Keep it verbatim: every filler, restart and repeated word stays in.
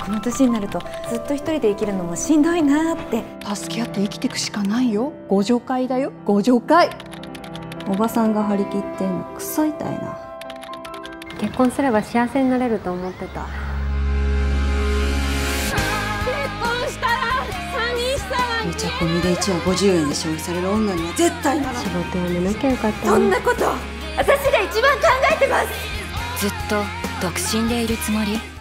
この年になるとずっと一人で生きるのもしんどいなって。 助け合って生きていくしかないよ。ご助会だよ、ご助会。おばさんが張り切ってんのクソ痛いな。 結婚すれば幸せになれると思ってた。 めちゃ込みでいちわごじゅうえんで消費される女には絶対ならない。 仕事辞めなきゃよかった。 そんなこと私が一番考えてます。 ずっと独身でいるつもり？